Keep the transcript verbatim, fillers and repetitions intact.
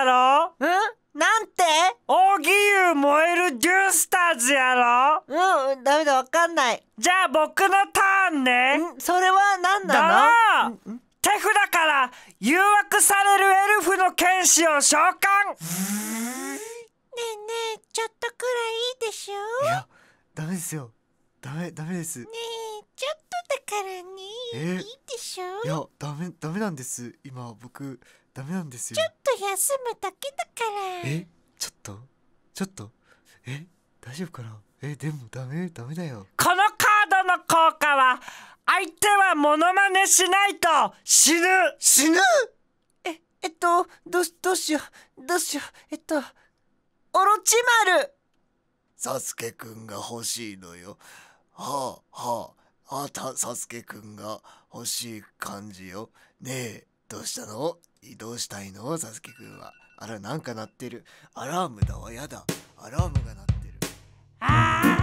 ろ。 ん？なんて？ 奥義勇燃えるデュースターズやろ。 うん、ダメだ、わかんない。 じゃあ僕のターンね。 ん？それは何なの？ どう？手札から誘惑されるエルフの剣士を召喚。ねえねえ、ちょっとくらいいいでしょ。 いや、ダメですよ。ダメ、ダメです。 ねえ、ちょっとだからね、 えー、 いいでしょ。 いや、ダメ、ダメなんです。今僕ダメなんですよ。 ちょっと休むだけだから。 え、ちょっとちょっとえ、大丈夫かな。え、でもダメ、ダメだよ。 このカードの効果は相手はモノマネしないと死ぬ。 死ぬ。 え、えっとどうしどうしようどうしようえっとオロチマル。 サスケくんが欲しいのよ。はあはあ、あたサスケくんが欲しい感じよ。ねえ、どうしたの？移動したいの？サスケくんは。あら、なんか鳴ってる。アラームだわ。やだ、アラームが鳴ってる。 あー